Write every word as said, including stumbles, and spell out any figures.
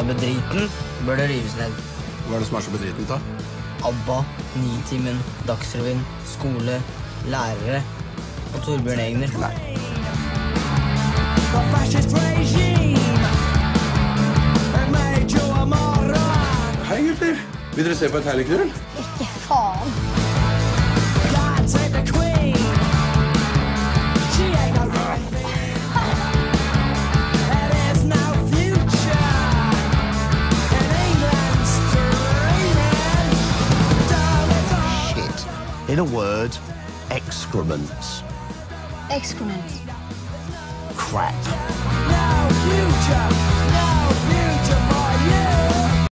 bedriten bør det rives ned. Hva er det som er så bedritent da? ABBA, Nitimen, Dagsrevyen, skole, lærere og Torbjørn Egner. Nei. Hei gutter, vil dere se på et herlig knull? Ikke faen. In a word, excrements. Excrements. Crap. No future, no